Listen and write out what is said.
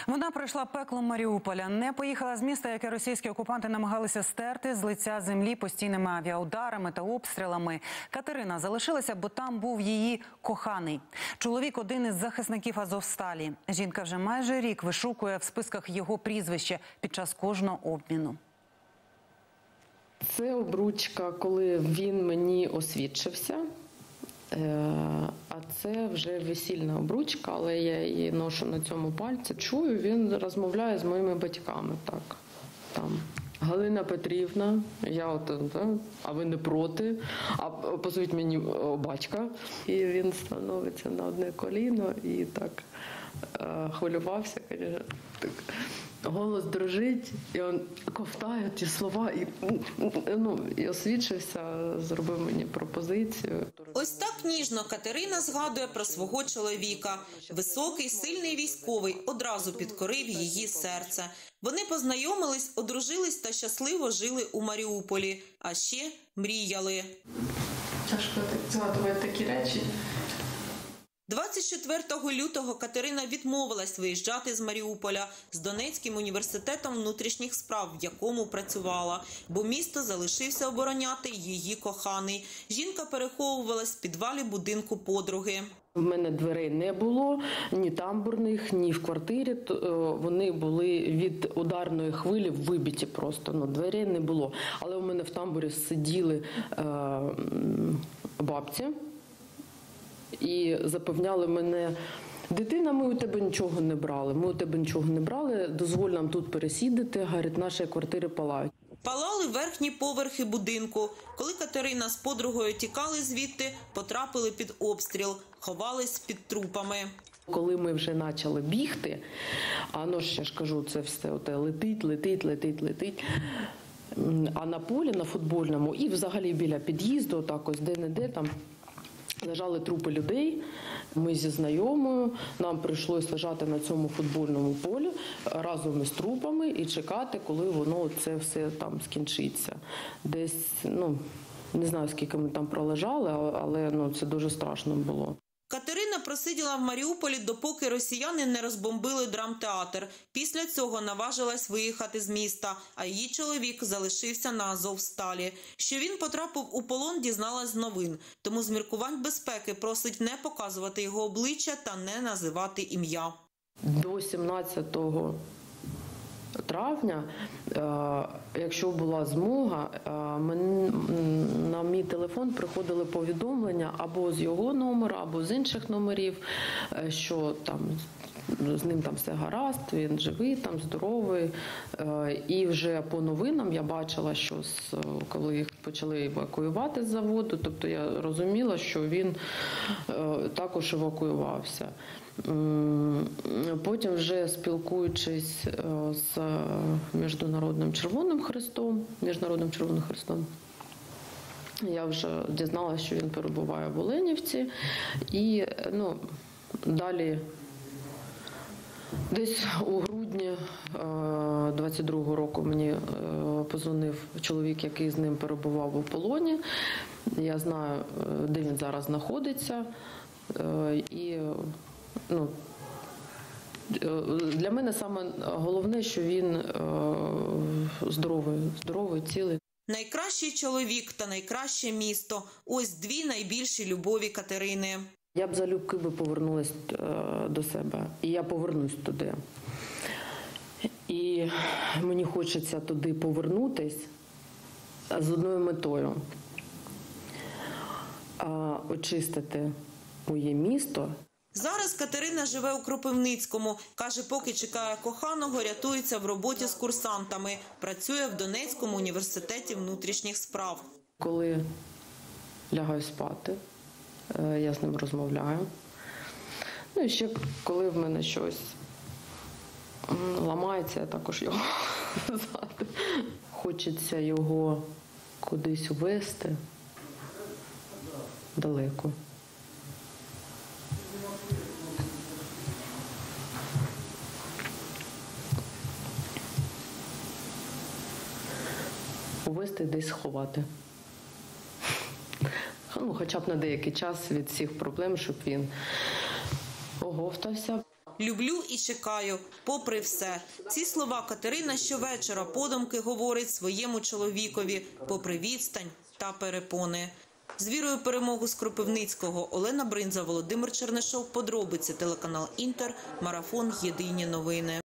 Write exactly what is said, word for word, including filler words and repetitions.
Вона пройшла пекло Маріуполя. Не поїхала з міста, яке російські окупанти намагалися стерти з лиця землі постійними авіаударами та обстрілами. Катерина залишилася, бо там був її коханий. Чоловік – один із захисників Азовсталі. Жінка вже майже рік вишукує в списках його прізвище під час кожного обміну. Це обручка, коли він мені освідчився. А це вже весільна обручка, але я її ношу на цьому пальці. Чую, він розмовляє з моїми батьками. Так, там. Галина Петрівна, я от, так, а ви не проти, а позовіть мені батька. І він становиться на одне коліно і так е, хвилювався, каже, так. Голос дрожить, і він ковтає ті слова, і, ну, і освідчився, зробив мені пропозицію. Ось так ніжно Катерина згадує про свого чоловіка. Високий, сильний військовий одразу підкорив її серце. Вони познайомились, одружились та щасливо жили у Маріуполі. А ще мріяли. Тяжко так згадувати такі речі. двадцять четвертого лютого Катерина відмовилась виїжджати з Маріуполя з Донецьким університетом внутрішніх справ, в якому працювала, бо місто залишився обороняти її коханий. Жінка переховувалась в підвалі будинку подруги. В мене дверей не було, ні тамбурних, ні в квартирі. Вони були від ударної хвилі вибиті просто, ну, дверей не було. Але у мене в тамбурі сиділи е, бабці. І запевняли мене, дитина, ми у тебе нічого не брали, ми у тебе нічого не брали, дозволь нам тут пересідати, говорить, наші квартири палають. Палали верхні поверхи будинку. Коли Катерина з подругою тікали звідти, потрапили під обстріл, ховались під трупами. Коли ми вже почали бігти, а ну ж, я ж кажу, це все оте летить, летить, летить, летить. А на полі, на футбольному і взагалі біля під'їзду, так ось де-не-де там, лежали трупи людей. Ми зі знайомою, нам прийшлось лежати на цьому футбольному полі разом із трупами і чекати, коли воно це все там скінчиться. Десь, ну, не знаю, скільки ми там пролежали, але ну, це дуже страшно було. Катерина просиділа в Маріуполі, допоки росіяни не розбомбили драмтеатр. Після цього наважилась виїхати з міста, а її чоловік залишився на Азовсталі. Що він потрапив у полон, дізналась з новин. Тому з міркувань безпеки просить не показувати його обличчя та не називати ім'я. До сімнадцятого травня, якщо була змога, на мій телефон приходили повідомлення або з його номера, або з інших номерів, що там з ним там все гаразд, він живий, там здоровий. І вже по новинам я бачила, що коли їх почали евакуювати з заводу, тобто я розуміла, що він також евакуювався. Потім вже спілкуючись з Міжнародним Червоним Хрестом, Міжнародним Червоним Хрестом, я вже дізналася, що він перебуває в Оленівці. І ну, далі десь у грудні двадцять другого року мені подзвонив чоловік, який з ним перебував у полоні. Я знаю, де він зараз знаходиться. І ну, для мене саме головне, що він здоровий, здоровий, цілий. Найкращий чоловік та найкраще місто – ось дві найбільші любові Катерини. Я б залюбки би повернулася до себе, і я повернусь туди. І мені хочеться туди повернутись з одною метою – очистити моє місто. Зараз Катерина живе у Кропивницькому. Каже, поки чекає коханого, рятується в роботі з курсантами. Працює в Донецькому університеті внутрішніх справ. Коли лягаю спати, я з ним розмовляю. Ну і ще коли в мене щось ламається, я також його згадую. Хочеться його кудись увести далеко. Увести десь ховати. Ну, хоча б на деякий час від всіх проблем, щоб він оговтався. Люблю і чекаю, попри все. Ці слова Катерина щовечора подумки говорить своєму чоловікові, попри відстань та перепони. З вірою в перемогу з Кропивницького. Олена Бринза, Володимир Чернишов. Подробиці. Телеканал Інтер. Марафон. Єдині новини.